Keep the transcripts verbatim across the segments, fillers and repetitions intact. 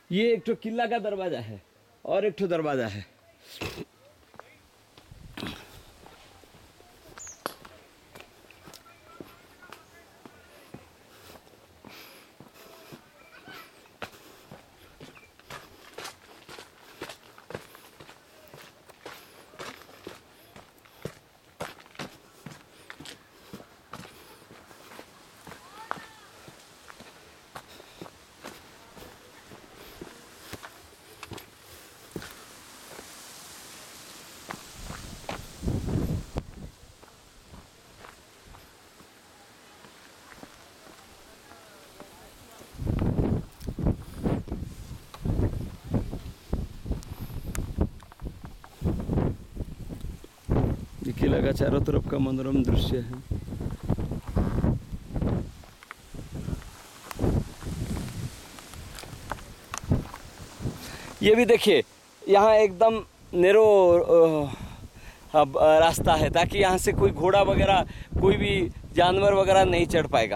ये एक तो किला का दरवाजा है और एक तो दरवाजा है। ये किला का चारों तरफ का मनोरम दृश्य है। ये भी देखिए, यहाँ एकदम नैरो रास्ता है ताकि यहाँ से कोई घोड़ा वगैरह कोई भी जानवर वगैरह नहीं चढ़ पाएगा।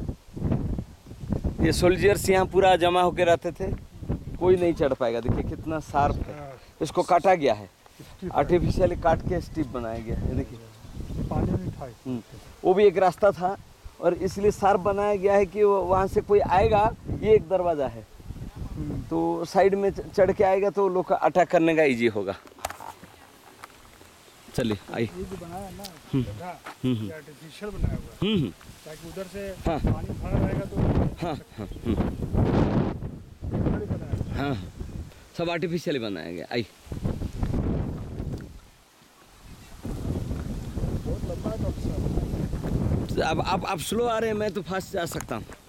ये सोल्जर्स यहाँ पूरा जमा होकर रहते थे, कोई नहीं चढ़ पाएगा। देखिए कितना शार्प है, इसको काटा गया है, आर्टिफिशियली काट के स्टिप बनाया गया है। देखिए वो भी एक रास्ता था और इसलिए शार्प बनाया गया है कि वहाँ से कोई आएगा, ये एक दरवाज़ा है तो साइड में चढ़ के आएगा तो लोग का अटैक करने का इजी होगा। चलिए आइए। ये जो बनाया है ना जगह, ये आर्टिफिशियल बनाया हुआ है ताकि उधर से हाँ पानी भरा रहेगा तो हाँ हाँ हाँ सब आर्टिफिशियली बनाया गया। आई बहुत लंबा है तो अब आप आप स्लो आ रहे हैं, मैं तो फास्ट जा सकता हूँ।